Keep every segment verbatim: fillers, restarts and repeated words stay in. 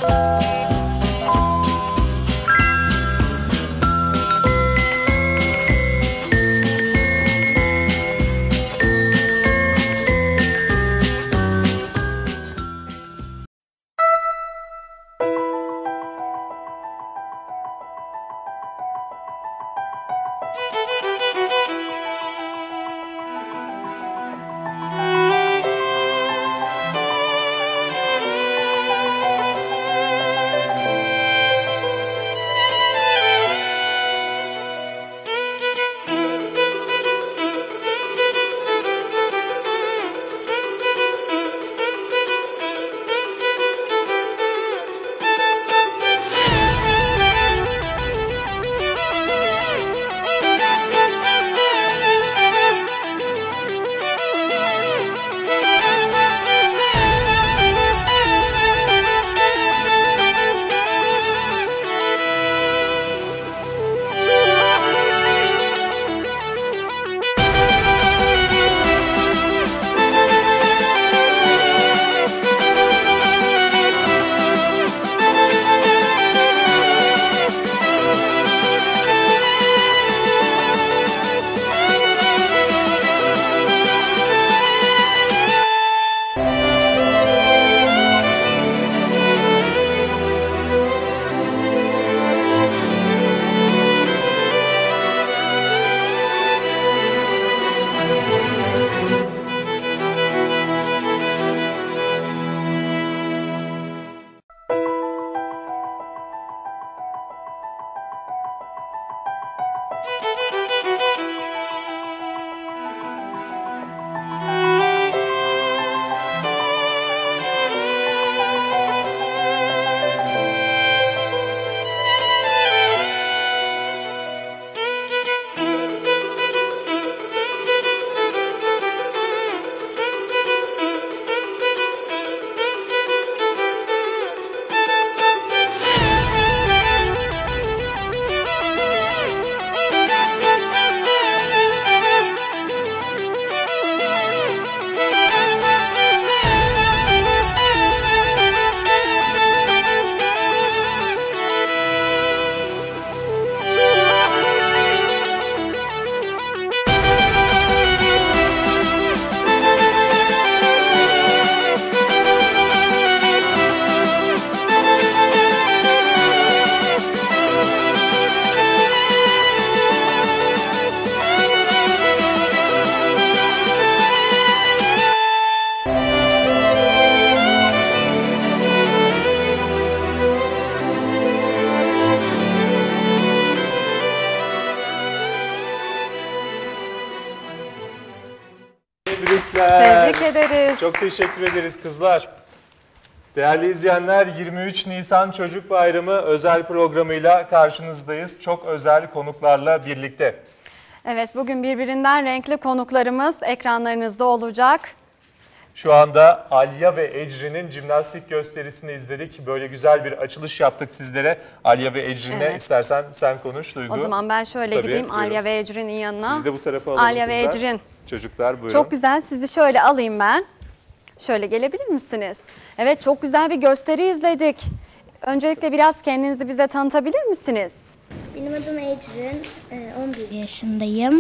Tebrikler. Tebrik ederiz. Çok teşekkür ederiz kızlar. Değerli izleyenler, yirmi üç Nisan Çocuk Bayramı özel programıyla karşınızdayız. Çok özel konuklarla birlikte. Evet, bugün birbirinden renkli konuklarımız ekranlarınızda olacak. Şu anda Alya ve Ecrin'in jimnastik gösterisini izledik. Böyle güzel bir açılış yaptık sizlere. Alya ve Ecrin'le Evet. istersen sen konuş Duygu. O zaman ben şöyle Tabii, gideyim buyurun. Alya ve Ecrin'in yanına. Siz de bu tarafa alalım Alya ve kızlar. Ecrin. Çocuklar buyurun. Çok güzel, sizi şöyle alayım ben. Şöyle gelebilir misiniz? Evet, çok güzel bir gösteri izledik. Öncelikle biraz kendinizi bize tanıtabilir misiniz? Benim adım Ecrin, on bir yaşındayım.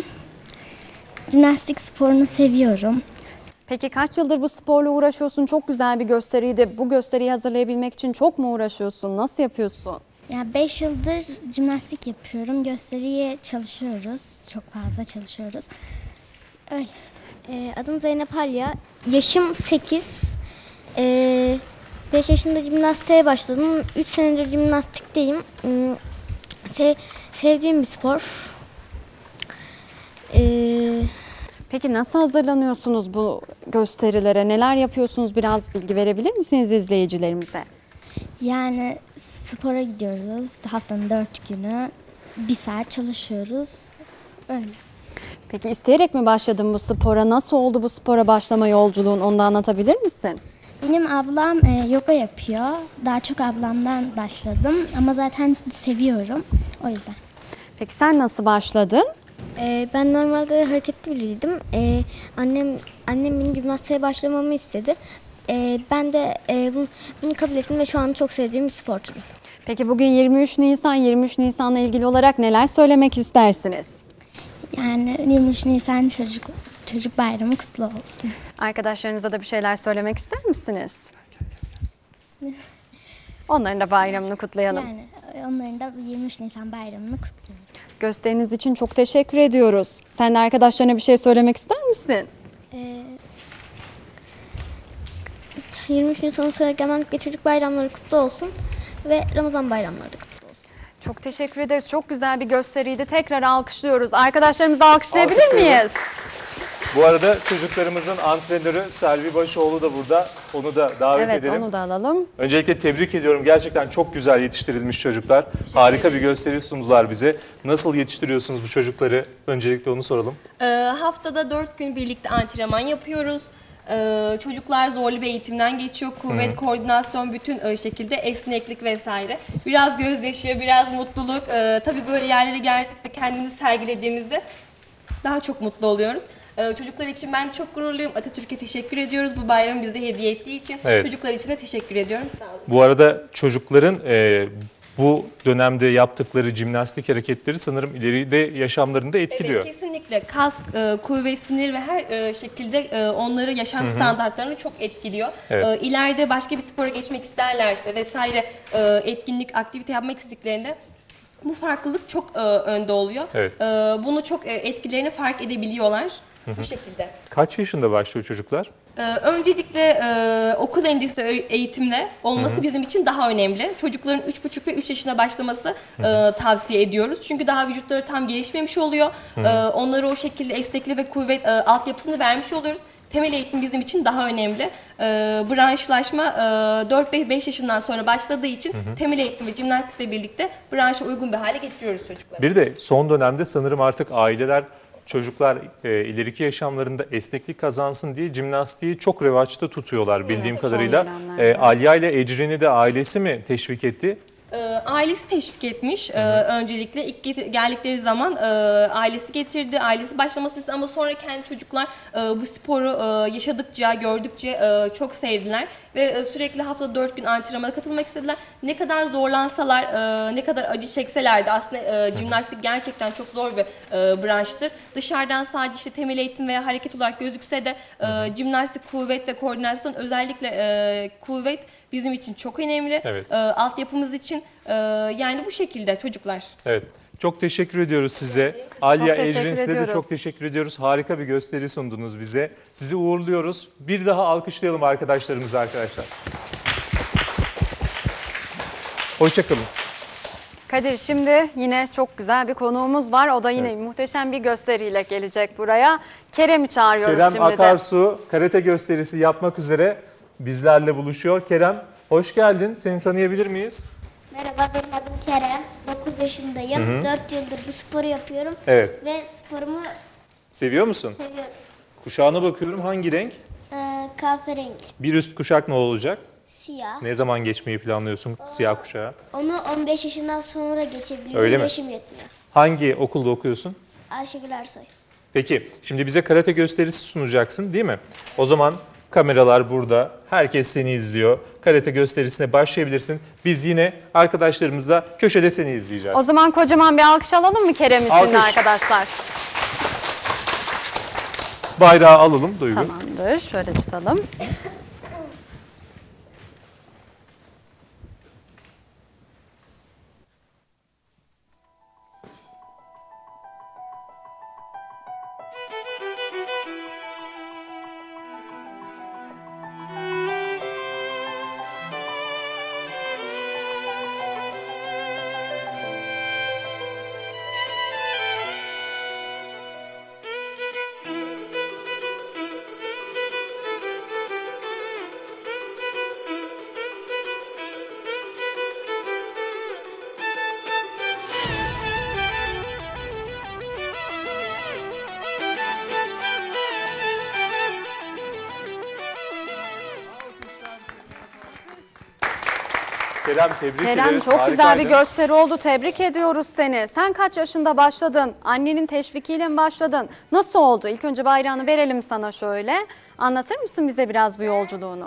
Jimnastik sporunu seviyorum. Peki kaç yıldır bu sporla uğraşıyorsun? Çok güzel bir gösteriydi. Bu gösteriyi hazırlayabilmek için çok mu uğraşıyorsun? Nasıl yapıyorsun? Yani beş yıldır jimnastik yapıyorum. Gösteriye çalışıyoruz. Çok fazla çalışıyoruz. Öyle. Ee, adım Zeynep Alya. Yaşım sekiz. Ee, beş yaşında jimnastiğe başladım. üç senedir jimnastikteyim. Hmm, sev, sevdiğim bir spor. Ee, Peki nasıl hazırlanıyorsunuz bu gösterilere? Neler yapıyorsunuz? Biraz bilgi verebilir misiniz izleyicilerimize? Yani spora gidiyoruz. Haftanın dört günü. Bir saat çalışıyoruz. Öyle. Peki isteyerek mi başladın bu spora? Nasıl oldu bu spora başlama yolculuğun? Onu da anlatabilir misin? Benim ablam e, yoga yapıyor. Daha çok ablamdan başladım. Ama zaten seviyorum. O yüzden. Peki sen nasıl başladın? Ee, ben normalde hareketli biriydim. Ee, annem annem benim jimnastiğe başlamamı istedi. Ee, ben de e, bunu, bunu kabul ettim ve şu an çok sevdiğim bir spor türü. Peki bugün yirmi üç Nisan, yirmi üç Nisan'la ilgili olarak neler söylemek istersiniz? Yani yirmi üç Nisan çocuk çocuk bayramı kutlu olsun. Arkadaşlarınıza da bir şeyler söylemek ister misiniz? Onların da bayramını kutlayalım. Yani onların da yirmi üç Nisan bayramını kutluyorum. Gösteriniz için çok teşekkür ediyoruz. Sen de arkadaşlarına bir şey söylemek ister misin? Ee, yirmi üç Nisan Genellikle çocuk bayramları kutlu olsun ve Ramazan bayramları da kutlu olsun. Çok teşekkür ederiz. Çok güzel bir gösteriydi. Tekrar alkışlıyoruz. Arkadaşlarımızı alkışlayabilir Alkışlıyorum. miyiz? Bu arada çocuklarımızın antrenörü Selvi Başoğlu da burada. Onu da davet Evet, edelim. onu da alalım. Öncelikle tebrik ediyorum. Gerçekten çok güzel yetiştirilmiş çocuklar. Harika bir gösteri sundular bize. Nasıl yetiştiriyorsunuz bu çocukları? Öncelikle onu soralım. Ee, haftada dört gün birlikte antrenman yapıyoruz. Ee, çocuklar zorlu bir eğitimden geçiyor. Kuvvet, koordinasyon, bütün e, şekilde esneklik vesaire. Biraz gözyaşı, biraz mutluluk. Ee, tabii böyle yerlere geldiğimizde kendimizi sergilediğimizde daha çok mutlu oluyoruz. Ee, çocuklar için ben çok gururluyum. Atatürk'e teşekkür ediyoruz bu bayramı bize hediye ettiği için. Evet. Çocuklar için de teşekkür ediyorum. Sağ olun. Bu arada çocukların e, bu dönemde yaptıkları jimnastik hareketleri sanırım ileride yaşamlarında etkiliyor. Evet, kesinlikle kas, e, kuvvet, sinir ve her e, şekilde e, onları yaşam standartlarını çok etkiliyor. Evet. E, ileride başka bir spora geçmek isterlerse vesaire e, etkinlik, aktivite yapmak istediklerinde bu farklılık çok e, önde oluyor. Evet. E, bunu çok e, etkilerini fark edebiliyorlar bu şekilde. Kaç yaşında başlıyor çocuklar? Ee, öncelikle e, okul öncesi ö- eğitimde olması bizim için daha önemli. Çocukların üç buçuk ve üç yaşına başlaması e, tavsiye ediyoruz. Çünkü daha vücutları tam gelişmemiş oluyor. E, onlara o şekilde esneklik ve kuvvet e, altyapısını vermiş oluyoruz. Temel eğitim bizim için daha önemli. E, branşlaşma e, dört beş yaşından sonra başladığı için temel eğitim ve jimnastikle birlikte branşa uygun bir hale getiriyoruz çocukları. Bir de son dönemde sanırım artık aileler çocuklar e, ileriki yaşamlarında esneklik kazansın diye jimnastiği çok revaçta tutuyorlar bildiğim son kadarıyla. dönemlerde. E, Alya ile Ecrin'i de ailesi mi teşvik etti? E, ailesi teşvik etmiş. E, öncelikle ilk get- geldikleri zaman e, ailesi getirdi, ailesi başlamasını istedi ama sonra kendi çocuklar e, bu sporu e, yaşadıkça, gördükçe e, çok sevdiler ve e, sürekli haftada dört gün antrenmana katılmak istediler. Ne kadar zorlansalar, e, ne kadar acı çekseler de aslında e, jimnastik gerçekten çok zor bir e, branştır. Dışarıdan sadece işte temel eğitim veya hareket olarak gözükse de e, jimnastik, kuvvet ve koordinasyon, özellikle e, kuvvet bizim için çok önemli. Evet. E, altyapımız için e, yani bu şekilde çocuklar. Evet. Çok teşekkür ediyoruz size. Alya, teşekkür Ecrin size de ediyoruz. çok teşekkür ediyoruz. Harika bir gösteri sundunuz bize. Sizi uğurluyoruz. Bir daha alkışlayalım arkadaşlarımızı arkadaşlar. Hoşçakalın. Kadir, şimdi yine çok güzel bir konuğumuz var. O da yine Evet. muhteşem bir gösteriyle gelecek buraya. Kerem'i çağırıyoruz Kerem şimdi de. Akarsu karate gösterisi yapmak üzere bizlerle buluşuyor. Kerem hoş geldin. Seni tanıyabilir miyiz? Merhaba, benim adım Kerem. dokuz yaşındayım. dört yıldır bu sporu yapıyorum. Evet. Ve sporumu Seviyor musun? seviyorum. Kuşağına bakıyorum. Hangi renk? Ee, kahverengi, Bir üst kuşak ne olacak? siyah. Ne zaman geçmeyi planlıyorsun siyah kuşağa? Onu on beş yaşından sonra geçebiliyorum. Öyle mi? Yaşım yetmiyor. Hangi okulda okuyorsun? Ayşegül Ersoy. Peki, şimdi bize karate gösterisi sunacaksın değil mi? O zaman kameralar burada, herkes seni izliyor. Karate gösterisine başlayabilirsin. Biz yine arkadaşlarımızla köşede seni izleyeceğiz. O zaman kocaman bir alkış alalım mı Kerem için de Alkış. arkadaşlar? Bayrağı alalım Duygu. Tamamdır. Şöyle tutalım. Kerem tebrik Kerem, ederiz. çok güzel bir Harikaydın. gösteri oldu. Tebrik ediyoruz seni. Sen kaç yaşında başladın? Annenin teşvikiyle mi başladın? Nasıl oldu? İlk önce bayrağını verelim sana şöyle. Anlatır mısın bize biraz bu yolculuğunu?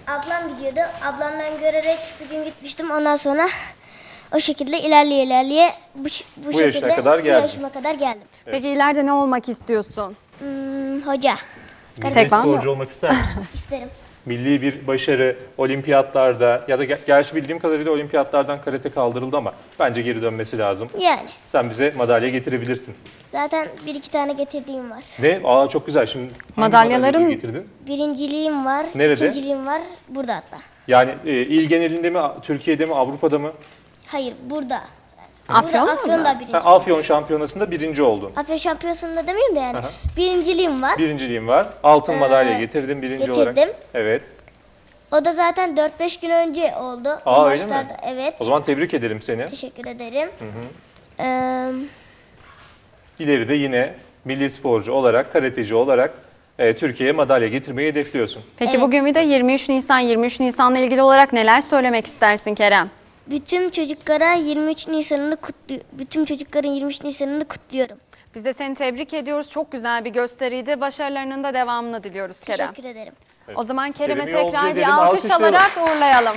ablam gidiyordu. Ablamdan görerek bir gün gitmiştim. Ondan sonra o şekilde ilerleye ilerleye bu, ş- bu, Bu şekilde yaşına kadar bu geldin. yaşıma kadar geldim. Peki ileride ne olmak istiyorsun? Hmm, hoca Milli Tekvando. sporcu olmak ister misin? isterim. Milli bir başarı olimpiyatlarda ya da ger- gerçi bildiğim kadarıyla olimpiyatlardan karate kaldırıldı ama bence geri dönmesi lazım. Yani Sen bize madalya getirebilirsin. zaten bir iki tane getirdiğim var. Ve aa çok güzel. Şimdi hangi Madalyaların- madalyayı getirdin? Birinciliğim var. Nerede? İkinciliğim var. Burada hatta. Yani e, il genelinde mi, Türkiye'de mi, Avrupa'da mı? Hayır burada. Afyon'da burada mı? Afyon'da birinci. Ha, Afyon Şampiyonası'nda birinci oldun. Afyon şampiyonasında demeyeyim de yani. Aha. Birinciliğim var. Birinciliğim var. Altın madalya getirdin birinci getirdim. olarak. Evet. O da zaten dört beş gün önce oldu. Aa O öyle mi? maçlarda- Evet. O zaman tebrik ederim seni. Teşekkür ederim. Ee, İleride yine milli sporcu olarak, karateci olarak e, Türkiye'ye madalya getirmeyi hedefliyorsun. Peki Evet. bugün bir de yirmi üç Nisan, yirmi üç Nisan'la ilgili olarak neler söylemek istersin Kerem? bütün çocuklara yirmi üç Nisan'ını kutlu bütün çocukların yirmi üç Nisan'ını kutluyorum. Biz de seni tebrik ediyoruz. Çok güzel bir gösteriydi. Başarılarının da devamını diliyoruz Kerem. Teşekkür ederim. O zaman Kerem'e Kerem'i yolcu tekrar bir edelim, alkış alkışlayalım. alarak uğurlayalım.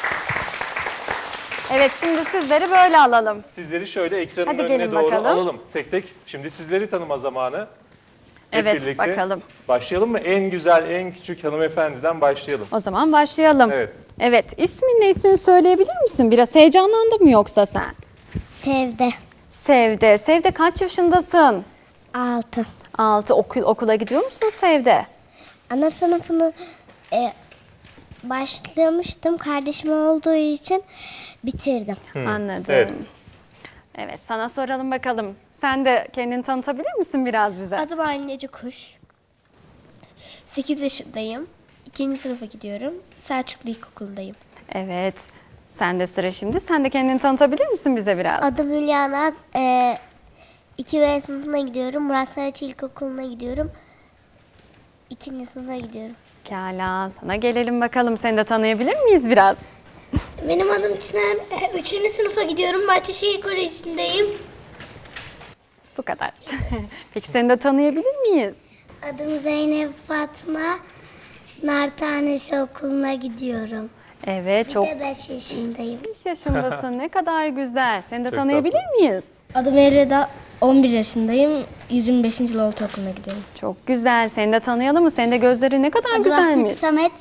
Evet, şimdi sizleri böyle alalım. Sizleri şöyle ekranın Hadi önüne gelin doğru bakalım. alalım tek tek. Şimdi sizleri tanıma zamanı. Hep Evet, birlikte bakalım. Başlayalım mı? En güzel, en küçük hanımefendiden başlayalım. O zaman başlayalım. Evet. Evet, ismin ne? İsmini söyleyebilir misin? Biraz heyecanlandın mı yoksa sen? Sevde. Sevde. Sevde kaç yaşındasın? altı. altı. Okul, okula gidiyor musun Sevde? Ana sınıfını e, başlamıştım. Kardeşim olduğu için bitirdim. Anladım. evet. Evet, sana soralım bakalım. Sen de kendini tanıtabilir misin biraz bize? Adım Aylin Ece Kuş. sekiz yaşındayım. ikinci sınıfa gidiyorum. Selçuklu İlkokulu'ndayım. Evet. Sen de sıra şimdi. Sen de kendini tanıtabilir misin bize biraz? Adım Hülya Naz. E, iki B sınıfına gidiyorum. Murat Saraç İlkokulu'na gidiyorum. İkinci sınıfa gidiyorum. Pekala, sana gelelim bakalım. Seni de tanıyabilir miyiz biraz? Benim adım Çınar. Üçüncü sınıfa gidiyorum. Bahçeşehir Koleji'ndeyim. Bu kadar. Peki seni de tanıyabilir miyiz? Adım Zeynep Fatma. Nar Tanesi Okulu'na gidiyorum. Evet, çok beş yaşındayım. beş yaşındasın. Ne kadar güzel. Seni de Çok tanıyabilir miyiz? Adım Evreda. on bir yaşındayım. yüz yirmi beşinci yıl ortaokuluna gidiyorum. Çok güzel. Seni de tanıyalım mı? Senin de gözlerin ne kadar güzelmiş. Samet.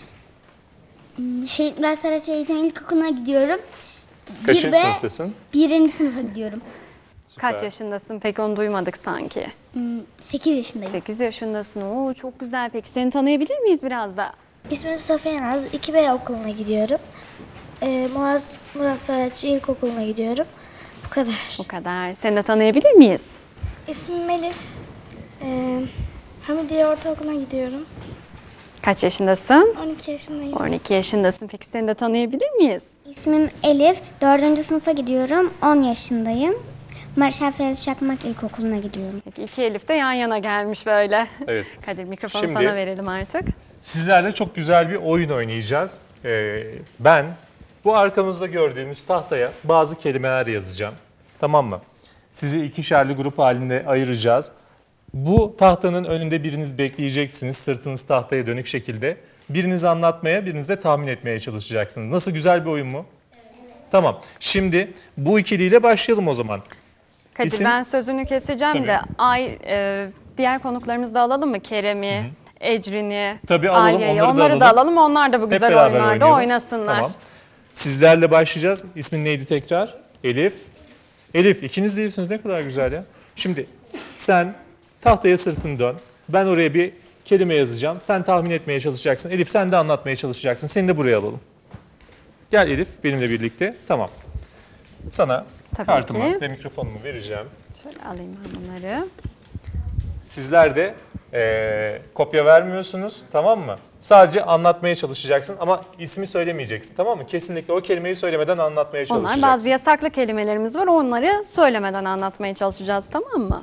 Hmm, Şehit Murat Saraç Eğitim İlkokulu'na gidiyorum. Kaçıncı Bir B, sınıftasın? Birinci sınıfa gidiyorum. Süper. Kaç yaşındasın? Peki onu duymadık sanki. Hmm, Sekiz yaşındayım. sekiz yaşındasın. Oo, çok güzel. Peki seni tanıyabilir miyiz biraz da? İsmim Safiye Naz. iki B okuluna gidiyorum. Ee, Murat, Murat Saraç İlkokulu'na gidiyorum. Bu kadar. Bu kadar. Seni de tanıyabilir miyiz? İsmim Elif. Ee, Hamidiye Ortaokulu'na gidiyorum. Kaç yaşındasın? on iki yaşındayım. on iki yaşındasın. Peki seni de tanıyabilir miyiz? İsmim Elif. Dördüncü sınıfa gidiyorum. On yaşındayım. Marşal Feyyaz Çakmak İlkokulu'na gidiyorum. Peki iki Elif de yan yana gelmiş böyle. Evet. Kadir mikrofonu Şimdi- sana verelim artık. Sizlerle çok güzel bir oyun oynayacağız. Ee, ben bu arkamızda gördüğümüz tahtaya bazı kelimeler yazacağım. Tamam mı? Sizi ikişerli grup halinde ayıracağız. Bu tahtanın önünde biriniz bekleyeceksiniz. Sırtınız tahtaya dönük şekilde. Biriniz anlatmaya, biriniz de tahmin etmeye çalışacaksınız. Nasıl, güzel bir oyun mu? Tamam. Şimdi bu ikiliyle başlayalım o zaman. Kadir İsim? ben sözünü keseceğim Tabii. de ay e, diğer konuklarımızı da alalım mı? Kerem'i, Ecrin'i, Tabii alalım, Aliye'yi. onları da Onları da alalım. alalım. Onlar da bu Hep güzel beraber oyunlarda oynayalım. oynasınlar. Tamam. Sizlerle başlayacağız. İsmin neydi tekrar? Elif. Elif, ikiniz de Elif'siniz. Ne kadar güzel ya. Şimdi sen tahtaya sırtını dön. Ben oraya bir kelime yazacağım. Sen tahmin etmeye çalışacaksın. Elif, sen de anlatmaya çalışacaksın. Seni de buraya alalım. Gel Elif, benimle birlikte. Tamam. Sana Tabii kartımı ki. ve mikrofonumu vereceğim. Şöyle alayım ben bunları. Sizler de eee, kopya vermiyorsunuz, tamam mı? Sadece anlatmaya çalışacaksın ama ismi söylemeyeceksin, tamam mı? Kesinlikle o kelimeyi söylemeden anlatmaya çalışacaksın. Onlar bazı yasaklı kelimelerimiz var. Onları söylemeden anlatmaya çalışacağız, tamam mı?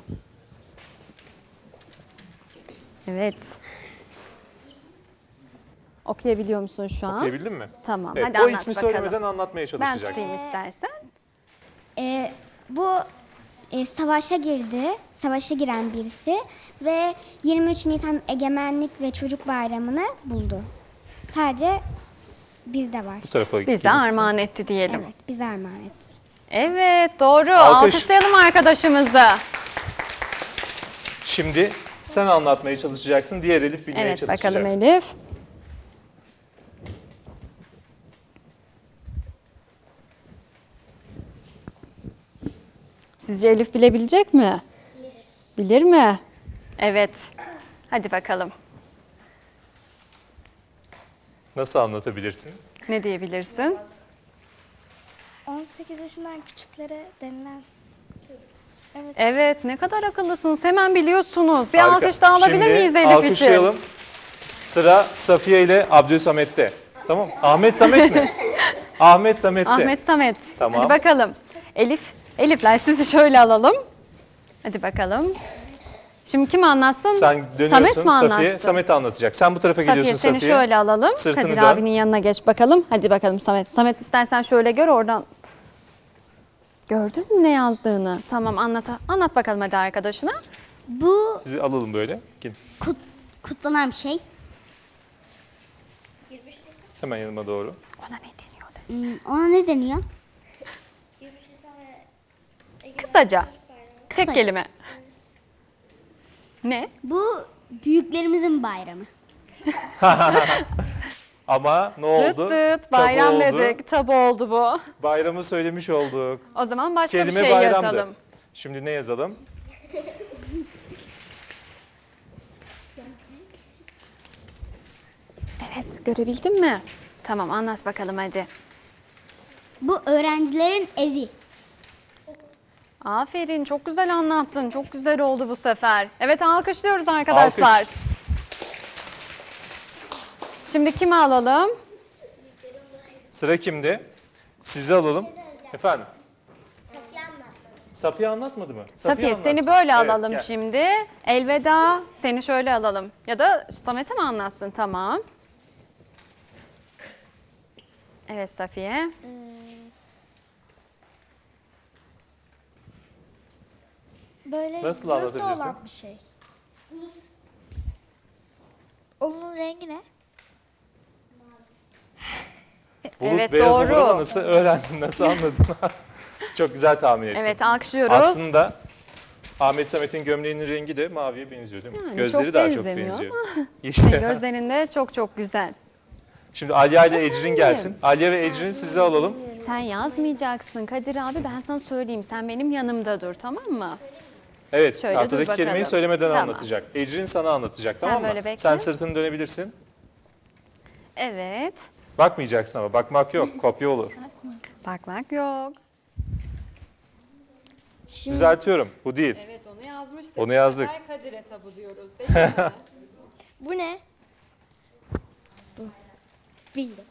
Evet. Okuyabiliyor musun şu an? Okuyabildin mi? Tamam. Evet, hadi o anlat ismi bakalım. söylemeden anlatmaya Ben çalışacaksın. tutayım istersen. Ee, bu e, savaşa girdi. Savaşa giren birisi ve yirmi üç Nisan Egemenlik ve Çocuk Bayramı'nı buldu. Sadece bizde var. Bu tarafa Bize gelirsin. armağan etti diyelim. Evet, bize armağan etti. Evet, doğru. Alkış. Alkışlayalım arkadaşımızı. Şimdi sen anlatmaya çalışacaksın. Diğer Elif bilmeye Evet, çalışacak. bakalım Elif. Sizce Elif bilebilecek mi? Bilir. Bilir mi? Evet. Hadi bakalım. Nasıl anlatabilirsin? Ne diyebilirsin? on sekiz yaşından küçüklere denilen. Evet. Evet, ne kadar akıllısınız. Hemen biliyorsunuz. Bir Harika. alkış daha alabilir Şimdi miyiz Elif için? alkışlayalım. Sıra Safiye ile Abdülsamet'te. Tamam. Ahmet Samet mi? Ahmet Samet'te. Ahmet Samet. Tamam. Hadi bakalım. Elif, Elifler sizi şöyle alalım. Hadi bakalım. Şimdi kim anlatsın? Sen dönüyorsun Samet mi Safiye. anlatsın? Samet anlatacak. Sen bu tarafa Safiye geliyorsun seni Safiye. şöyle alalım. Sırtını Kadir dön. abinin yanına geç bakalım. Hadi bakalım Samet. Samet istersen şöyle gör oradan. Gördün mü ne yazdığını? Tamam anlat. Anlat bakalım hadi arkadaşına. Bu Sizi alalım böyle. Gel. kut, kutlanan bir şey. Hemen yanıma doğru. Ona ne deniyor de. Hmm, Ona ne deniyor? Kısaca. Tek kelime. Ne? Bu büyüklerimizin bayramı. Ama ne Tıt oldu? tıt Tabu bayram oldu. dedik. Tabu oldu bu. Bayramı söylemiş olduk. O zaman başka Kelime bir şey bayramdı. yazalım. Şimdi ne yazalım? Evet görebildin mi? Tamam anlat bakalım hadi. Bu öğrencilerin evi. Aferin çok güzel anlattın. Çok güzel oldu bu sefer. Evet alkışlıyoruz arkadaşlar. Alkış. Şimdi kimi alalım? Sıra kimde? Sizi alalım. Efendim? Safiye anlatmadı mı? Safiye seni anlatsın. böyle Evet, alalım gel. şimdi. Elveda seni şöyle alalım. Ya da Samet'e mi anlatsın? Tamam. Evet Safiye. Böyle Nasıl gökte anlatabilirsin? olan bir şey. Onun rengi ne? Bulut Evet, beyaz doğru. olur ama nasıl öğrendin, nasıl anladın? Çok güzel tahmin ettin. Evet alkışlıyoruz. Aslında Ahmet Samet'in gömleğinin rengi de maviye benziyor değil mi? Yani Gözleri çok daha çok benzemiyor benziyor. Senin İşte. gözlerinde çok çok güzel. Şimdi Aliye ile Ecrin gelsin. Aliye ve Ecrin sizi alalım. Sen yazmayacaksın Kadir abi ben sana söyleyeyim. Sen benim yanımda dur tamam mı? Evet, Şöyle dur tahtadaki bakalım. kelimeyi söylemeden Tamam. anlatacak. Ecrin sana anlatacak Sen tamam mı? böyle bekle. Sen sırtını dönebilirsin. Evet. Bakmayacaksın ama bakmak yok, kopya olur. Bakmak yok. Şimdi Düzeltiyorum, bu değil. Evet onu yazmıştık. Onu yazdık. Kadir'e tabu diyoruz değil mi? bu ne? Bu. Bildim.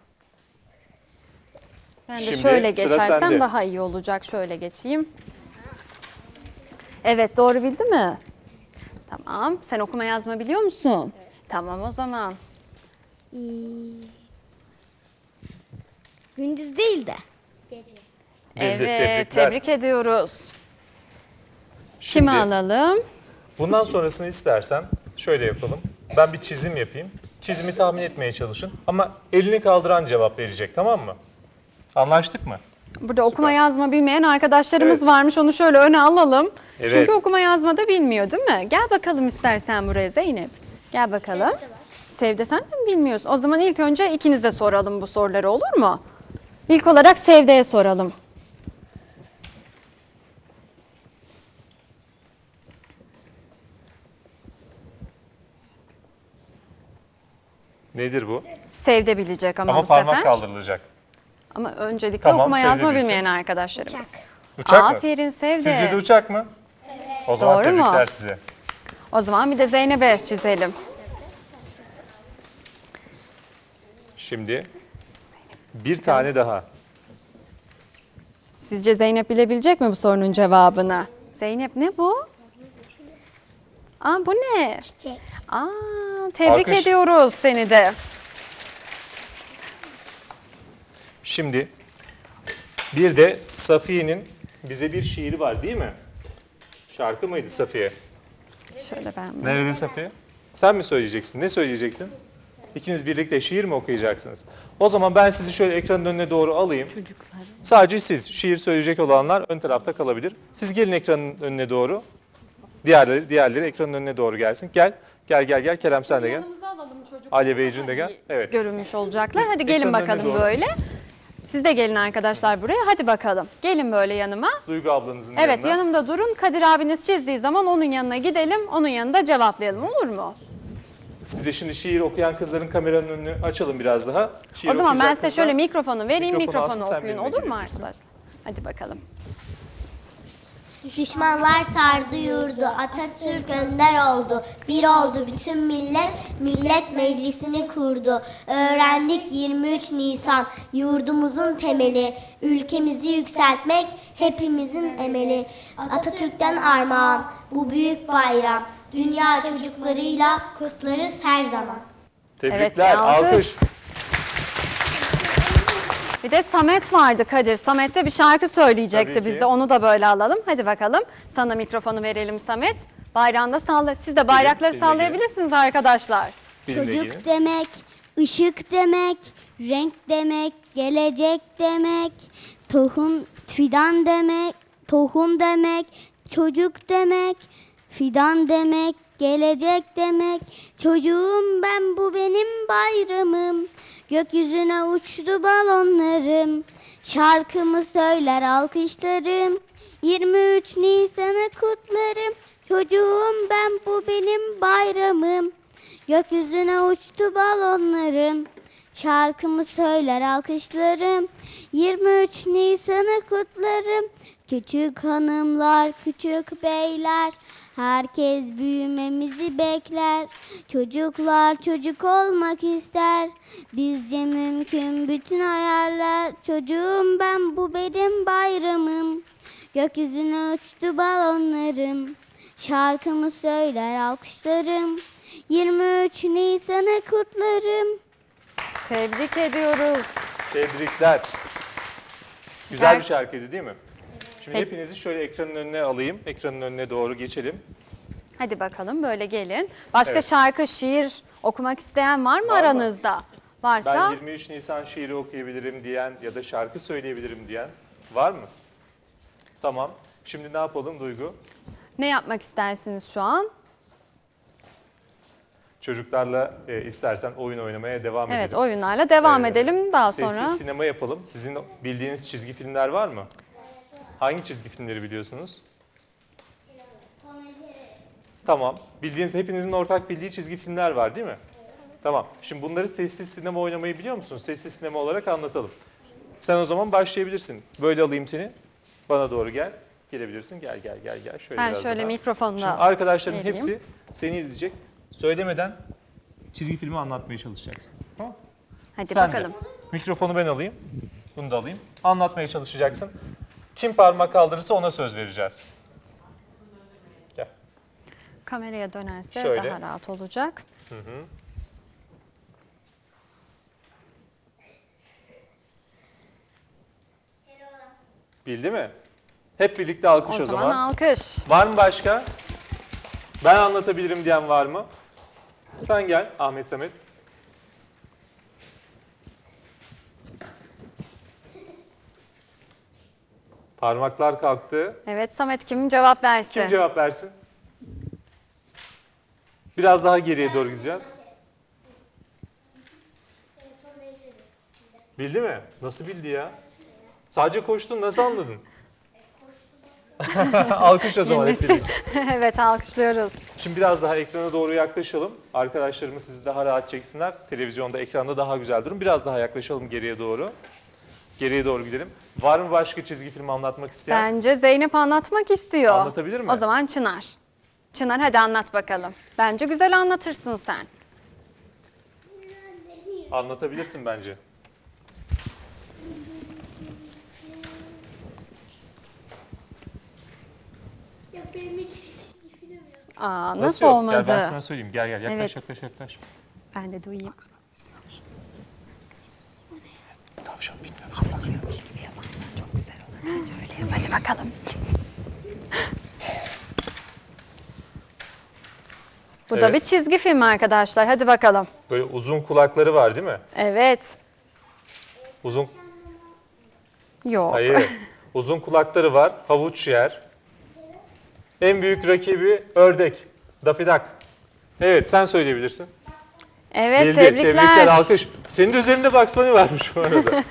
Ben de Şimdi şöyle sıra geçersem sende. daha iyi olacak. Şöyle geçeyim. Evet doğru bildi mi? Tamam. Sen okuma yazma biliyor musun? Tamam o zaman. Ee, gündüz değil de. Gece. Bildi, Evet tebrikler. tebrik ediyoruz. Şimdi, Kimi alalım? bundan sonrasını istersen şöyle yapalım. Ben bir çizim yapayım. Çizimi tahmin etmeye çalışın. Ama elini kaldıran cevap verecek tamam mı? Anlaştık mı? Burada okuma yazma bilmeyen arkadaşlarımız Evet. varmış. Onu şöyle öne alalım. Evet. Çünkü okuma yazma da bilmiyor değil mi? Gel bakalım istersen buraya Zeynep. Gel bakalım. Sevde sen de mi bilmiyorsun? O zaman ilk önce ikinize soralım bu soruları olur mu? İlk olarak Sevde'ye soralım. Nedir bu? Sevde bilecek ama, Ama bu parmak sefer. kaldırılacak. Ama öncelikle Tamam, okuma Sevde yazma bilsin. bilmeyen arkadaşlarımız. Uçak mı? Aferin Sevde. Sizce de uçak mı? O zaman Doğru mu? tebrikler size. O zaman bir de Zeynep'e çizelim. Şimdi bir tane daha. Sizce Zeynep bilebilecek mi bu sorunun cevabını? Zeynep ne bu? Aa bu ne? Çiçek. Aa tebrik Alkış. ediyoruz seni de. Şimdi bir de Safiye'nin bize bir şiiri var değil mi? Şarkı mıydı Safiye? Şöyle ben. Ne öyle Safiye? Sen mi söyleyeceksin? Ne söyleyeceksin? İkiniz birlikte şiir mi okuyacaksınız? O zaman ben sizi şöyle ekranın önüne doğru alayım. Sadece siz, şiir söyleyecek olanlar ön tarafta kalabilir. Siz gelin ekranın önüne doğru. Diğerleri, diğerleri ekranın önüne doğru gelsin. Gel, gel, gel, gel. Kerem sen de gel. Yanımıza alalım çocukları. Ali Beyciğim de gel. Evet. Görünmüş olacaklar. Biz Hadi gelin ekranın önüne bakalım doğru. böyle. Siz de gelin arkadaşlar buraya. Hadi bakalım. Gelin böyle yanıma. Duygu ablanızın Evet, yanına. yanımda durun. Kadir abiniz çizdiği zaman onun yanına gidelim. Onun yanında cevaplayalım. Olur mu? Siz de şimdi şiir okuyan kızların kameranın önünü açalım biraz daha. Şiir O zaman ben okuyacak size kızlar. şöyle mikrofonu vereyim. Mikrofonu Mikrofonu, alsın, sen okuyun. benimle Olur mu gelebilirsin. arkadaşlar? Hadi bakalım. Düşmanlar sardı yurdu, Atatürk önder oldu. Bir oldu bütün millet, millet meclisini kurdu. Öğrendik yirmi üç Nisan, yurdumuzun temeli. Ülkemizi yükseltmek hepimizin emeli. Atatürk'ten armağan, bu büyük bayram. Dünya çocuklarıyla kutlarız her zaman. Evet, Tebrikler, bir alkış. alkış. Bir de Samet vardı Kadir. Samet de bir şarkı söyleyecekti Tabii ki. bize. Onu da böyle alalım. Hadi bakalım. Sana mikrofonu verelim Samet. Bayrağında salla. Siz de bayrakları benimle sallayabilirsiniz arkadaşlar. Benimle Çocuk ilgili. demek, ışık demek, renk demek, gelecek demek, tohum, fidan demek, tohum demek, çocuk demek, fidan demek, gelecek demek. Çocuğum ben, bu benim bayramım. Gökyüzüne uçtu balonlarım. Şarkımı söyler alkışlarım. yirmi üç Nisan'ı kutlarım. Çocuğum ben, bu benim bayramım. Gökyüzüne uçtu balonlarım. Şarkımı söyler alkışlarım. yirmi üç Nisan'ı kutlarım. Küçük hanımlar, küçük beyler, herkes büyümemizi bekler. Çocuklar çocuk olmak ister. Bizce mümkün bütün hayaller. Çocuğum ben, bu benim bayramım. Gökyüzüne uçtu balonlarım. Şarkımı söyler alkışlarım. yirmi üç Nisan'ı kutlarım. Tebrik ediyoruz. Tebrikler. Güzel Ver- bir şarkıydı değil mi? Şimdi Peki. hepinizi şöyle ekranın önüne alayım. Ekranın önüne doğru geçelim. Hadi bakalım böyle gelin. Başka Evet. şarkı, şiir okumak isteyen var mı Var mı? aranızda? Varsa Ben yirmi üç Nisan şiiri okuyabilirim diyen ya da şarkı söyleyebilirim diyen var mı? Tamam. Şimdi ne yapalım Duygu? ne yapmak istersiniz şu an? Çocuklarla e, istersen oyun oynamaya devam Evet, edelim. oyunlarla devam Ee, edelim daha Sessiz sonra. sinema yapalım. Sizin bildiğiniz çizgi filmler var mı? Hangi çizgi filmleri biliyorsunuz? Tamam. Bildiğiniz, hepinizin ortak bildiği çizgi filmler var değil mi? Tamam. Şimdi bunları sessiz sinema oynamayı biliyor musunuz? Sessiz sinema olarak anlatalım. Sen o zaman başlayabilirsin. Böyle alayım seni. Bana doğru gel. Gelebilirsin. Gel gel gel gel. Şöyle Ben biraz şöyle daha. mikrofonu Şimdi da arkadaşların vereyim. hepsi seni izleyecek. Söylemeden çizgi filmi anlatmaya çalışacaksın. Tamam? Hadi Sen bakalım. de. Mikrofonu ben alayım. Bunu da alayım. Anlatmaya çalışacaksın. Kim parmak kaldırırsa ona söz vereceğiz. Gel. Kameraya dönerse Şöyle. daha rahat olacak. Bildi mi? Hep birlikte alkış o, O zaman alkış. Var mı başka? Ben anlatabilirim diyen var mı? Sen gel Ahmet Samet. Parmaklar kalktı. Evet, Samet kim cevap versin? Kim cevap versin? Biraz daha geriye doğru gideceğiz. Bildi mi? Nasıl bildi ya? Sadece koştun, nasıl anladın? Alkış o zaman hep Bilmesi. birlikte. Evet, alkışlıyoruz. Şimdi biraz daha ekrana doğru yaklaşalım. Arkadaşlarımız sizi daha rahat çeksinler. Televizyonda, ekranda daha güzel durun. Biraz daha yaklaşalım geriye doğru. Geriye doğru gidelim. Var mı başka çizgi film anlatmak isteyen? Bence Zeynep anlatmak istiyor. Anlatabilir mi? O zaman Çınar. Çınar hadi anlat bakalım. Bence güzel anlatırsın sen. Anlatabilirsin bence. Aa, nasıl, yok? olmadı? Gel ben sana söyleyeyim. Gel gel yaklaş Evet. yaklaş yaklaş. Ben de duyayım. Tavşan bilmiyorum. Çok güzel olur. Bence öyle yap. Hadi bakalım. Bu da Evet. bir çizgi film arkadaşlar. Hadi bakalım. Böyle uzun kulakları var değil mi? Evet. Uzun, Yok. hayır. Uzun kulakları var, havuç yer. En büyük rakibi ördek, Daffy Duck. Evet, sen söyleyebilirsin. Evet, Bildi, tebrikler. tebrikler, alkış. Senin de üzerinde Bugs Bunny varmış bu arada.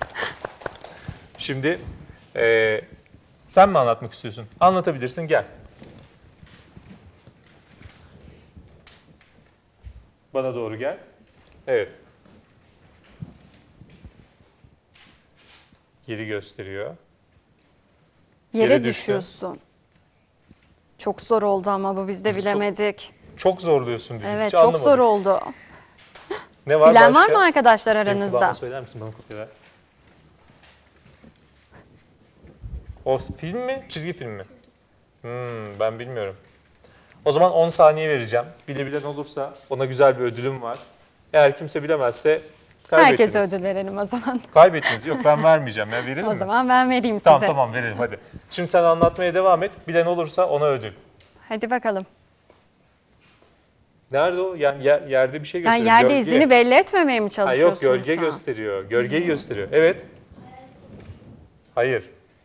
Şimdi eee, sen mi anlatmak istiyorsun? Anlatabilirsin, gel. Bana doğru gel. Evet. Yeri gösteriyor. Yere, Yere düştü. düşüyorsun. Çok zor oldu ama bu biz de Biz çok- bilemedik. Çok zorluyorsun bizi. Evet, hiç çok anlamadım. zor oldu. Ne var Bilen var başka? mı arkadaşlar Benim aranızda? kulağıma söyler misin? Bana kopya ver. O film mi? Çizgi film mi? Hmm, ben bilmiyorum. O zaman on saniye vereceğim. Bilebilen olursa ona güzel bir ödülüm var. Eğer kimse bilemezse kaybettiniz. Herkese ödül verelim o zaman. Kaybettiniz. Yok ben vermeyeceğim ya. Verelim O mi? zaman ben vereyim Tamam size. tamam verelim hadi. Şimdi sen anlatmaya devam et. Bilen olursa ona ödül. Hadi bakalım. Nerede o? Yani yer- yerde bir şey Yani gösteriyor. yerde Gölge. izini belli etmemeye mi Ha, çalışıyorsunuz yok gölge şu an? gösteriyor. Gölgeyi gösteriyor. Evet. Hayır.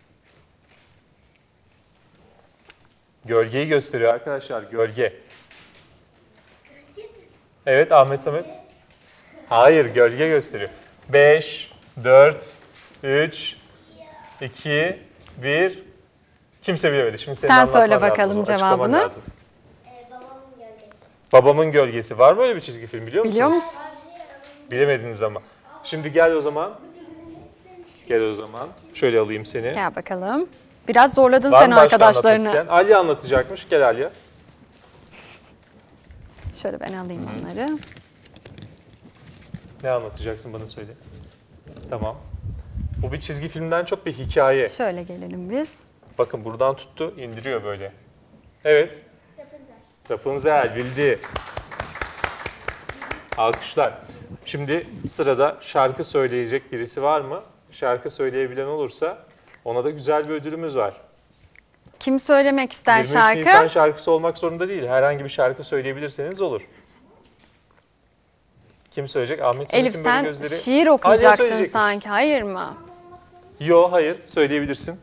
Gölgeyi gösteriyor arkadaşlar. Gölge. Evet Ahmet Samet. Hayır gölge gösteriyor. beş, dört, üç, iki, bir. Kimse bilemedi. Şimdi senin Sen anlatman söyle lazım o bakalım zaman. Açıklaman cevabını. lazım. Babamın gölgesi. Var mı öyle bir çizgi film biliyor musun? Biliyor musun? Bilemediniz ama. Şimdi gel o zaman. Gel o zaman. Şöyle alayım seni. Gel bakalım. Biraz zorladın Var sen mı başka anlatmak arkadaşlarını. isteyen? Alya anlatacakmış. Gel Alya. Şöyle ben alayım onları. Ne anlatacaksın bana söyle. Tamam. Bu bir çizgi filmden çok bir hikaye. Şöyle gelelim biz. Bakın buradan tuttu, indiriyor böyle. Evet. Rapunzel bildi. Alkışlar. Şimdi sırada şarkı söyleyecek birisi var mı? Şarkı söyleyebilen olursa ona da güzel bir ödülümüz var. Kim söylemek ister yirmi üç şarkı? Nisan şarkısı olmak zorunda değil. Herhangi bir şarkı söyleyebilirseniz olur. Kim söyleyecek? Ahmet Elif Samet'in böyle sen gözleri... şiir Alya okuyacaktın söyleyecekmiş. sanki. Hayır mı? Yo hayır söyleyebilirsin.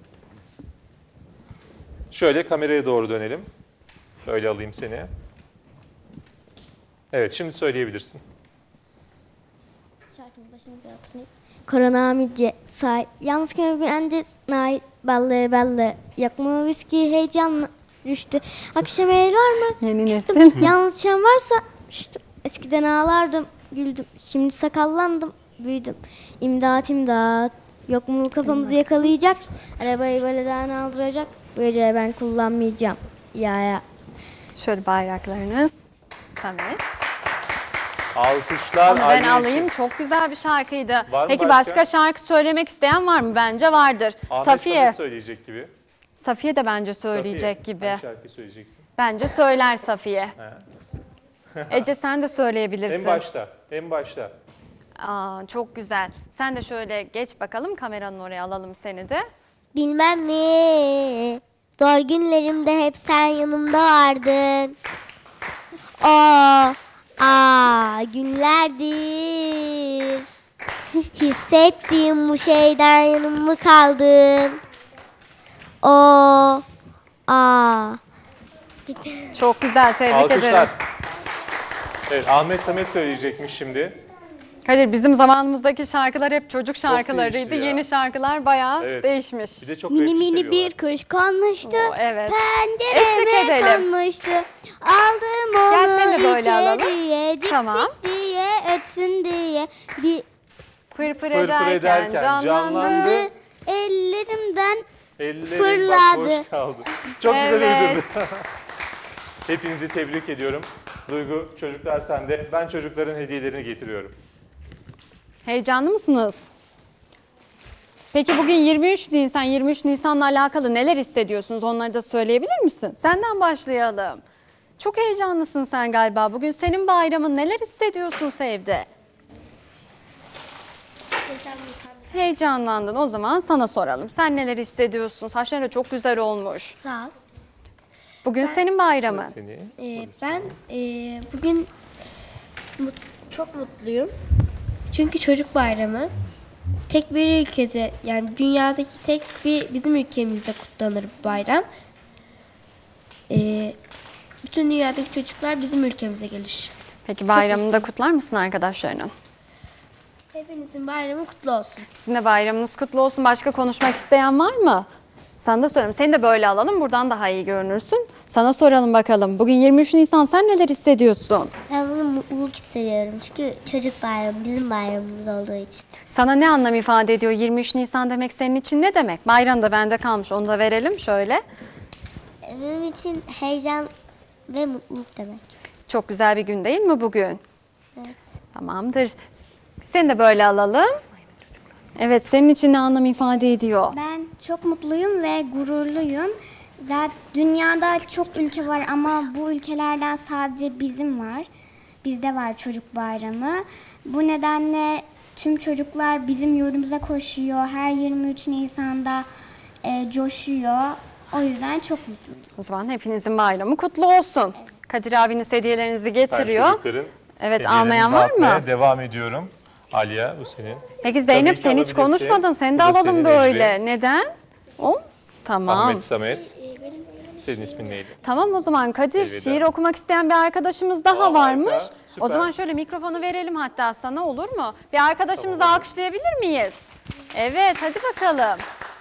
Şöyle kameraya doğru dönelim. Öyle alayım seni. Evet şimdi söyleyebilirsin. Şarkının başını bir hatırlayayım. Korona mice say. Yalnız köpence nail. Ballı ballı. Yok mu viski heyecanlı. Düştü. Akşam el var mı? Yeni Küstüm. nesil. Yalnız çam varsa düştüm. Eskiden ağlardım. Güldüm. Şimdi sakallandım. Büyüdüm. İmdat imdat. Yok mu kafamızı yakalayacak. Arabayı böyleden aldıracak. Bu gece ben kullanmayacağım. Ya ya. Şöyle bayraklarınız. Samet. Alkışlar Onu ben Alya için. alayım. Çok güzel bir şarkıydı. Var mı Peki başka? başka şarkı söylemek isteyen var mı? Bence vardır. Ahmet Safiye. Samet söyleyecek gibi. Safiye de bence söyleyecek Safiye, gibi. hangi şarkı söyleyeceksin? Bence söyler Safiye. Ece sen de söyleyebilirsin. En başta, en başta. Aa, çok güzel. Sen de şöyle geç bakalım. Kameranın oraya alalım seni de. Bilmem mi? Zor günlerimde hep sen yanımda vardın. O a günlerdir. Hissettiğim bu şeyden yanım mı kaldın? O a Çok güzel. Tebrik Alkışlar. ederim. Evet Ahmet Samet söyleyecekmiş şimdi. Kadir bizim zamanımızdaki şarkılar hep çocuk şarkılarıydı. değişti ya. Yeni şarkılar bayağı Evet. değişmiş. Bir de çok mini rapçi mini seviyorlar. bir kuş konmuştu. Oo, evet. Pencereme Eşlik edelim. konmuştu. Aldım onu Gel seni de böyle alalım. içeriye. Cik Tamam. cik diye ötsün diye. Bir Pır pır pır ederken, ederken canlandı. canlandı. ellerimden Ellerim Fırladı. bak boş kaldı. Çok Evet. güzel uydurdu. Hepinizi tebrik ediyorum. Duygu, çocuklar sende. Ben çocukların hediyelerini getiriyorum. Heyecanlı mısınız? Peki bugün yirmi üç Nisan, yirmi üç Nisan'la alakalı neler hissediyorsunuz? Onları da söyleyebilir misin? Senden başlayalım. Çok heyecanlısın sen galiba. Bugün senin bayramın. Neler hissediyorsun Sevde? Heyecanlandın. O zaman sana soralım. Sen neler hissediyorsun? Saçların da çok güzel olmuş. Sağ ol. Bugün senin bayramın. Seni. Ee, ben e, bugün mut- çok mutluyum. Çünkü çocuk bayramı tek bir ülkede, yani dünyadaki tek bir bizim ülkemizde kutlanır bu bayram. Ee, bütün dünyadaki çocuklar bizim ülkemize gelir. Peki bayramını da kutlar mısın arkadaşlarının? Hepinizin bayramı kutlu olsun. Sizin de bayramınız kutlu olsun. Başka konuşmak isteyen var mı? Sana da soralım. Seni de böyle alalım. Buradan daha iyi görünürsün. Sana soralım bakalım. Bugün yirmi üç Nisan, sen neler hissediyorsun? Ben bunu mutluluk hissediyorum çünkü çocuk bayramı bizim bayramımız olduğu için. Sana ne anlam ifade ediyor yirmi üç Nisan demek senin için, ne demek? Bayram da bende kalmış, onu da verelim şöyle. Benim için heyecan ve mutluluk demek. Çok güzel bir gün değil mi bugün? Evet. Tamamdır. Seni de böyle alalım. Evet, senin için ne anlam ifade ediyor? Ben çok mutluyum ve gururluyum. Zaten dünyada çok ülke var ama bu ülkelerden sadece bizim var. Bizde var çocuk bayramı. Bu nedenle tüm çocuklar bizim yolumuza koşuyor. Her yirmi üç Nisan'da e, coşuyor. O yüzden çok mutluyum. O zaman hepinizin bayramı kutlu olsun. Kadir abiniz hediyelerinizi Ben getiriyor. çocukların Evet, hediyelerini almayan var mı? dağıtmaya devam ediyorum. Aliye, bu senin. Peki Zeynep, Tabii ki sen hiç alabilirsin. konuşmadın. Seni Bu de da alalım senin böyle. Ecrin. Neden? O? Tamam. Ahmet Samet. Senin ismin neydi? Tamam o zaman Kadir, Elveda. şiir okumak isteyen bir arkadaşımız daha Aa, varmış. harika, süper. O zaman şöyle mikrofonu verelim hatta sana, olur mu? Bir arkadaşımızı alkışlayabilir miyiz? Evet, hadi bakalım.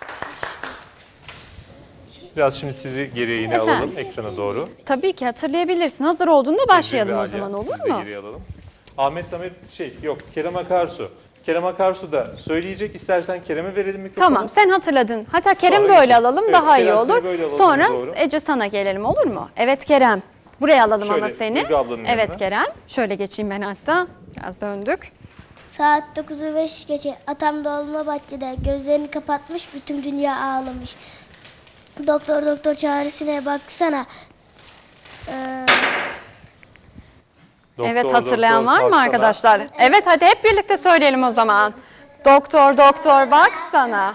Biraz şimdi sizi geriye yine Efendim? alalım ekrana doğru. Tabii ki hatırlayabilirsin. Hazır olduğunda başlayalım Ecrin ve o zaman, Aliye, olur sizi de mu? geriye alalım. Ahmet Samet şey yok, Kerem Akarsu. Kerem Akarsu da söyleyecek. İstersen Kerem'e verelim mikrofonu. Tamam, sen hatırladın. Hatta Kerem'i Sonra böyle Ece. alalım, Evet, daha iyi Kerem seni olur. böyle alalım, Sonra doğru. Ece sana gelelim, olur mu? Evet Kerem. Buraya alalım Şöyle, ama seni. Duygu ablanın Evet yanına. Kerem. Şöyle geçeyim ben hatta. Biraz döndük. Saat dokuzu beş geçe atam Dolmabahçe'de gözlerini kapatmış, bütün dünya ağlamış. Doktor doktor çaresine baksana. Ee, Doktor, Evet, hatırlayan doktor, var mı baksana. arkadaşlar? Evet, hadi hep birlikte söyleyelim o zaman. Doktor doktor baksana.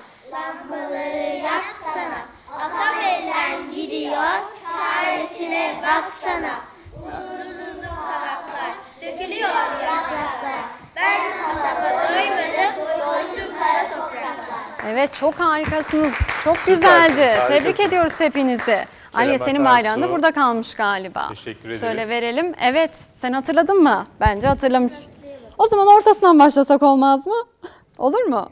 Atam elden gidiyor, çaresine baksana. Uzun kanatlar, dökülüyor yapraklar. Ben atama doymadım, doysun kara topraklar. Evet, çok harikasınız. Çok Süpersiniz, güzeldi. harikasınız. Tebrik ediyoruz hepinizi. Aliye, senin Akarsu. bayrağın da burada kalmış galiba. Teşekkür ederiz. Şöyle verelim. Evet, sen hatırladın mı? Bence hatırlamış. O zaman ortasından başlasak olmaz mı? Olur mu?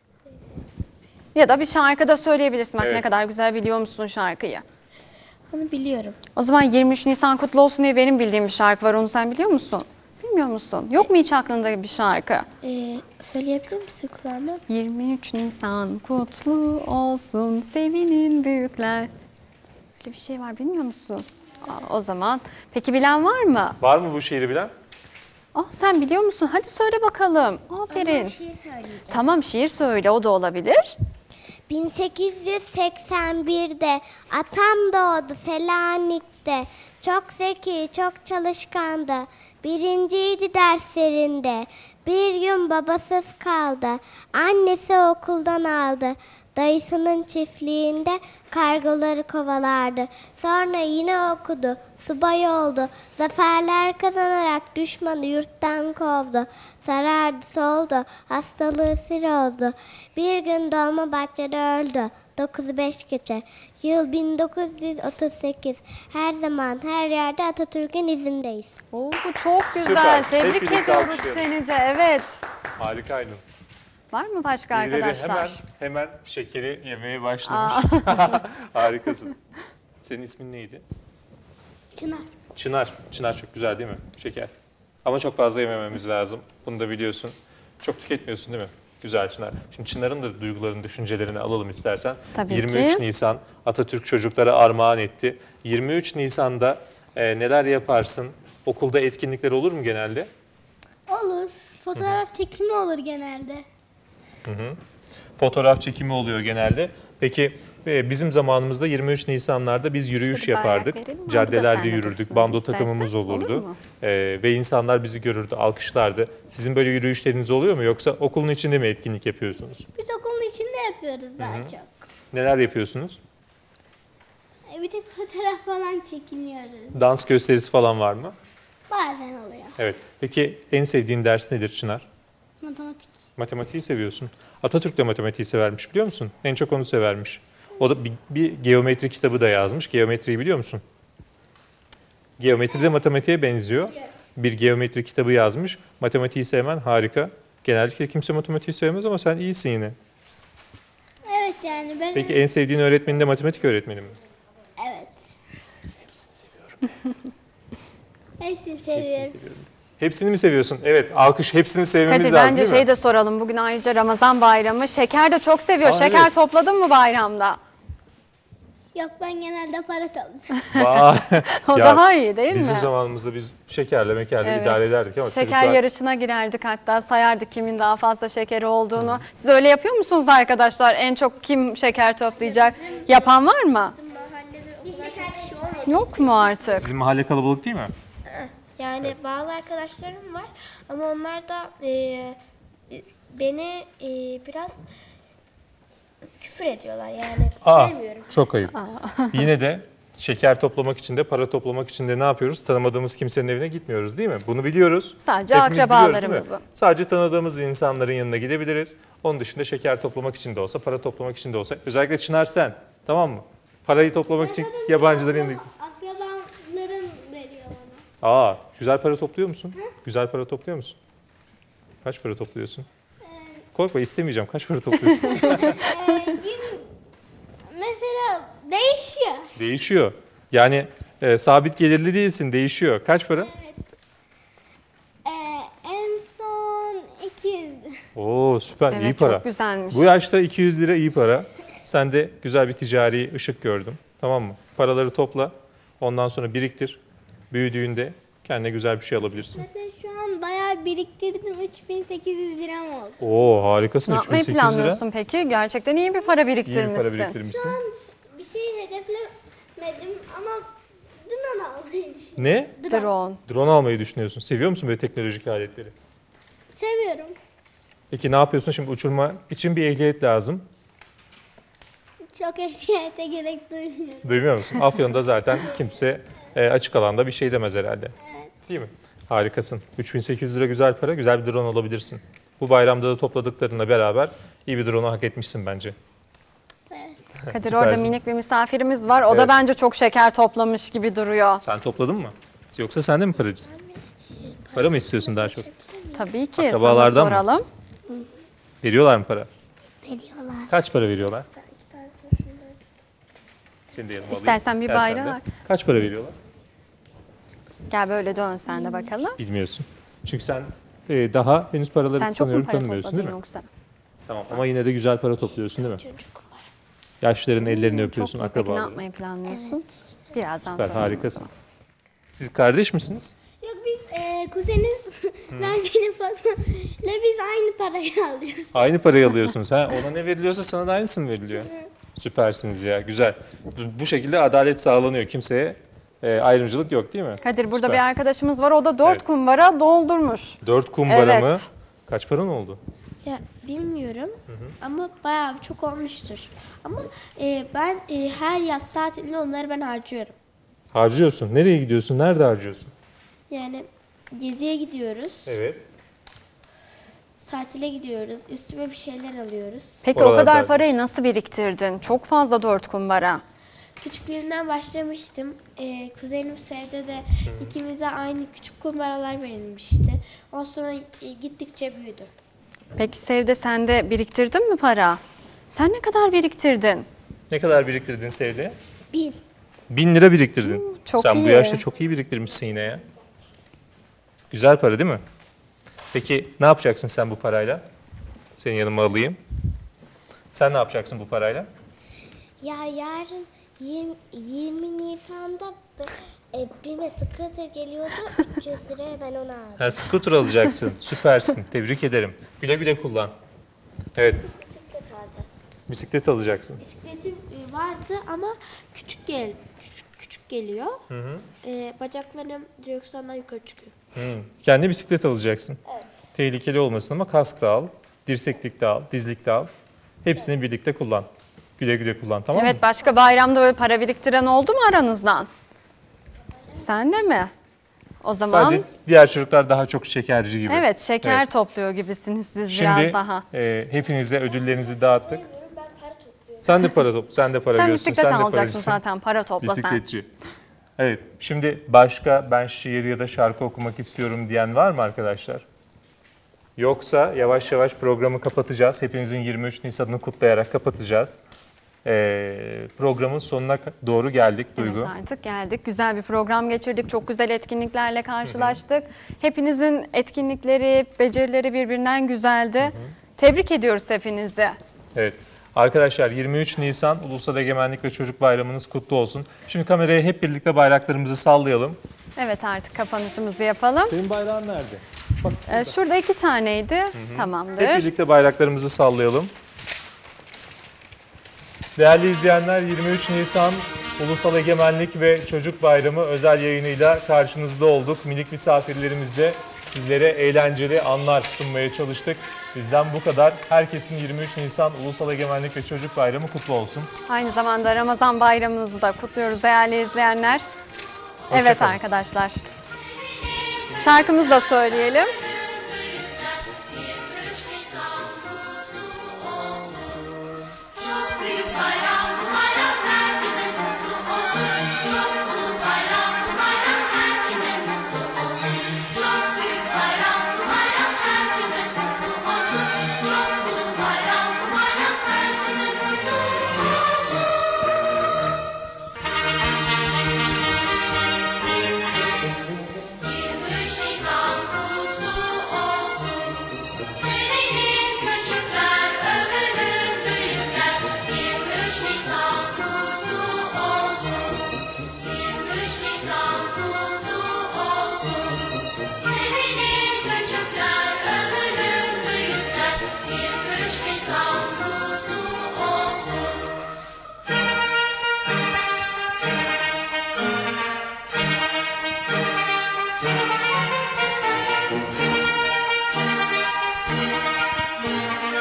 Ya da bir şarkı da söyleyebilirsin. Bak Evet. ne kadar güzel biliyor musun şarkıyı. Onu biliyorum. O zaman yirmi üç Nisan kutlu olsun diye benim bildiğim bir şarkı var. Onu sen biliyor musun? Bilmiyor musun? Yok mu hiç aklında bir şarkı? Ee, söyleyebilir misin kulağıma? yirmi üç Nisan kutlu olsun, sevinin büyükler. Öyle bir şey var, bilmiyor musun? Aa, o zaman. Peki bilen var mı? Var mı bu şiiri bilen? Aa, sen biliyor musun? Hadi söyle bakalım. Aferin. Tamam, şiir söyle, o da olabilir. bin sekiz yüz seksen birde atam doğdu Selanik'te. Çok zeki, çok çalışkandı. Birinciydi derslerinde. Bir gün babasız kaldı. Annesi okuldan aldı. Dayısının çiftliğinde kargoları kovalardı. Sonra yine okudu. Subay oldu. Zaferler kazanarak düşmanı yurttan kovdu. Sarardı soldu. Hastalığı sır oldu. Bir gün Dolmabahçe'de öldü. dokuzu beş geçe. Yıl bin dokuz yüz otuz sekiz. Her zaman her yerde Atatürk'ün izindeyiz. Oo, çok güzel. Süper. Hep Tebrik birlikte ediyoruz alkışlayalım. seni de. Evet. Harikaydın. Var mı başka Birileri arkadaşlar? hemen, hemen şekeri yemeye başlamış. Harikasın. Senin ismin neydi? Çınar. Çınar. Çınar çok güzel değil mi? Şeker. Ama çok fazla yemememiz lazım. Bunu da biliyorsun. Çok tüketmiyorsun değil mi? Güzel Çınar. Şimdi Çınar'ın da duygularını, düşüncelerini alalım istersen. Tabii yirmi üç ki. Nisan Atatürk çocuklara armağan etti. yirmi üç Nisan'da e, neler yaparsın? Okulda etkinlikler olur mu genelde? Olur. Fotoğraf çekimi olur genelde. Fotoğraf çekimi oluyor genelde. Peki e, bizim zamanımızda yirmi üç Nisanlarda biz yürüyüş Şöyle bayrak yapardık. verelim mi? Bu da Caddelerde sende yürürdük. dursun Bando istersen. takımımız Olur olurdu. mu? E, ve insanlar bizi görürdü, alkışlardı. Sizin böyle yürüyüşleriniz oluyor mu yoksa okulun içinde mi etkinlik yapıyorsunuz? Biz okulun içinde yapıyoruz daha çok. Neler yapıyorsunuz? Bir tek fotoğraf falan çekiniyoruz. Dans gösterisi falan var mı? Bazen oluyor. Evet. Peki en sevdiğin ders nedir Çınar? Matematik. Matematiği seviyorsun. Atatürk de matematiği severmiş biliyor musun? En çok onu severmiş. O da bir, bir geometri kitabı da yazmış. Geometriyi biliyor musun? Geometri de matematiğe benziyor. Bir geometri kitabı yazmış. Matematiği sevmen harika. Genellikle kimse matematiği sevmez ama sen iyisin yine. Evet yani ben... Peki en sevdiğin öğretmenin de matematik öğretmeni mi? Evet. Hepsini seviyorum. Hepsini Hepsini seviyorum. seviyorum. Hepsini mi seviyorsun? Evet, alkış hepsini sevmemiz Kadir lazım bence değil mi? şey de soralım. Bugün ayrıca Ramazan bayramı. Şeker de çok seviyor. Aa, Şeker evet. topladın mı bayramda? Yok ben genelde para topluyorum. Vay. O Ya, daha iyi değil Bizim mi? zamanımızda biz şekerle mekerle Evet. idare ederdik ama Şeker çocuklar... yarışına girerdik hatta sayardık kimin daha fazla şekeri olduğunu. Siz öyle yapıyor musunuz arkadaşlar? En çok kim şeker toplayacak? Yapan var mı? Yok mu artık? Sizin mahalle kalabalık değil mi? Yani bazı arkadaşlarım var ama onlar da e, beni e, biraz küfür ediyorlar yani Aa, sevmiyorum. çok ayıp. Yine de şeker toplamak için de para toplamak için de ne yapıyoruz? Tanımadığımız kimsenin evine gitmiyoruz değil mi? Bunu biliyoruz. Sadece Hepimiz biliyoruz, değil mi? akrabalarımızın. Sadece tanıdığımız insanların yanına gidebiliriz. Onun dışında şeker toplamak için de olsa, para toplamak için de olsa. Özellikle Çınar sen, tamam mı? Parayı toplamak için yabancıların yanına... Akrabalarım veriyor Aa, bana. güzel para topluyor musun? Güzel para topluyor musun? Kaç para topluyorsun? Korkma istemeyeceğim. Kaç para topluyorsun? Mesela değişiyor. Değişiyor. Yani e, sabit gelirli değilsin, değişiyor. Kaç para? Ee, en son iki yüzdü. Oo süper, iyi Evet para. çok güzelmiş. Bu yaşta iki yüz lira iyi para. Sen de güzel bir ticari ışık gördün. Tamam mı? Paraları topla. Ondan sonra biriktir. Büyüdüğünde kendine güzel bir şey alabilirsin. Zaten şu an bayağı biriktirdim. üç bin sekiz yüz liram oldu. Oo harikasın. Ne üç bin yapmayı sekiz yüz lira. planlıyorsun peki? Gerçekten iyi bir para İyi bir biriktirmişsin. para biriktirmişsin. Bir şeyi hedeflemedim ama drone almayı düşünüyorum. Ne? Drone. Drone almayı düşünüyorsun. Seviyor musun böyle teknolojik aletleri? Seviyorum. Peki ne yapıyorsun şimdi uçurma için bir ehliyet lazım. Çok ehliyete gerek duymuyorum. Duymuyor musun? Afyon'da zaten kimse e, açık alanda bir şey demez herhalde. Evet. Değil mi? Harikasın. üç bin sekiz yüz lira güzel para, güzel bir drone alabilirsin. Bu bayramda da topladıklarınla beraber iyi bir drone'u hak etmişsin bence. Kadir Süpersin. orada minik bir misafirimiz var. O da Evet. bence çok şeker toplamış gibi duruyor. Sen topladın mı? Yoksa sen de mi paracısın? Para mı istiyorsun daha çok? Tabii ki. Sana Akrabalardan mı? soralım. Veriyorlar mı para? Veriyorlar. Kaç para veriyorlar? Seni de yanıma alayım. İstersen bir Gel sen bayrağı de. var. Kaç para veriyorlar? Gel böyle dön sen de bakalım. Bilmiyorsun. Çünkü sen e, daha henüz paraları Sen çok mu sanıyorum para tanımıyorsun topladın değil mi? yoksa? Tamam ama yine de güzel para topluyorsun değil mi? Yaşların ellerini öpüyorsun, Çok iyi. Peki ne akrabaları. yapmayı planlıyorsun? Birazdan Süper, sonra. harikasın. Siz kardeş misiniz? Yok biz e, kuzeniz, ben Zeynep Fatma ile biz aynı parayı alıyoruz. Aynı parayı alıyorsunuz. Ha, ona ne veriliyorsa sana da aynısı mı veriliyor? Süpersiniz ya, güzel. Bu, bu şekilde adalet sağlanıyor. Kimseye e, ayrımcılık yok değil mi? Kadir burada Süper. bir arkadaşımız var. O da dört Evet. kumbara doldurmuş. Dört kumbara Evet. mı? Kaç paran oldu? Ya bilmiyorum ama bayağı bir çok olmuştur. Ama e, ben e, her yaz tatilinde onları ben harcıyorum. Harcıyorsun. Nereye gidiyorsun? Nerede harcıyorsun? Yani geziye gidiyoruz, Evet. tatile gidiyoruz, üstüme bir şeyler alıyoruz. Peki o Oralarda kadar harcıyorsun. parayı nasıl biriktirdin? Çok fazla dört kumbara. Küçüklüğümden başlamıştım. E, kuzenim Sevde de ikimize aynı küçük kumbaralar verilmişti. Ondan sonra e, gittikçe büyüdü. Peki Sevde sen de biriktirdin mi para? Sen ne kadar biriktirdin? Ne kadar biriktirdin Sevde? Bin. Bin lira biriktirdin. çok Sen bu iyi. yaşta çok iyi biriktirmişsin yine ya. Güzel para değil mi? Peki ne yapacaksın sen bu parayla? Seni yanıma alayım. Sen ne yapacaksın bu parayla? Ya yarın yirmi, yirmi Nisan'da e, BİM'e scooter geliyordu. üç yüz liraya ben onu aldım. Ha, scooter alacaksın. Süpersin. Tebrik ederim. Güle güle kullan. Evet. Bisiklet alacağız. Bisiklet alacaksın. Bisikletim e, vardı ama küçük gel küçük, küçük geliyor. E, bacaklarım direksiyondan yukarı çıkıyor. Hı. Kendi bisiklet alacaksın. Evet. Tehlikeli olmasın ama kask da al. Dirseklik de al. Dizlik de al. Hepsini birlikte kullan. Güle güle kullan, tamam mı? Evet, başka bayramda böyle para biriktiren oldu mu aranızdan? Sen de mi? O zaman Bence diğer çocuklar daha çok şekerci gibi. evet, şeker Evet. topluyor gibisiniz siz Şimdi biraz daha. e, hepinize ödüllerinizi dağıttık. Sen de para top, sen de para Sen görsün, bisiklet sen de alacaksın paracısın. zaten, para topla sen. Bisikletçi. Evet, şimdi başka ben şiir ya da şarkı okumak istiyorum diyen var mı arkadaşlar? Yoksa yavaş yavaş programı kapatacağız. Hepinizin yirmi üç Nisan'ını kutlayarak kapatacağız. Ee, programın sonuna doğru geldik Duygu. Evet, artık geldik. Güzel bir program geçirdik. Çok güzel etkinliklerle karşılaştık. Hepinizin etkinlikleri, becerileri birbirinden güzeldi. Tebrik ediyoruz hepinizi. Evet. Arkadaşlar yirmi üç Nisan Ulusal Egemenlik ve Çocuk Bayramınız kutlu olsun. Şimdi kameraya hep birlikte bayraklarımızı sallayalım. Evet, artık kapanışımızı yapalım. Senin bayrağın nerede? Bak, Ee, şurada iki taneydi. Tamamdır. hep birlikte bayraklarımızı sallayalım. Değerli izleyenler, yirmi üç Nisan Ulusal Egemenlik ve Çocuk Bayramı özel yayınıyla karşınızda olduk. Minik misafirlerimizle sizlere eğlenceli anlar sunmaya çalıştık. Bizden bu kadar. Herkesin yirmi üç Nisan Ulusal Egemenlik ve Çocuk Bayramı kutlu olsun. Aynı zamanda Ramazan bayramınızı da kutluyoruz değerli izleyenler. Hoşça Evet kalın. arkadaşlar. Şarkımızı da söyleyelim.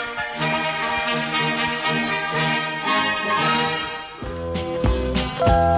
Müzik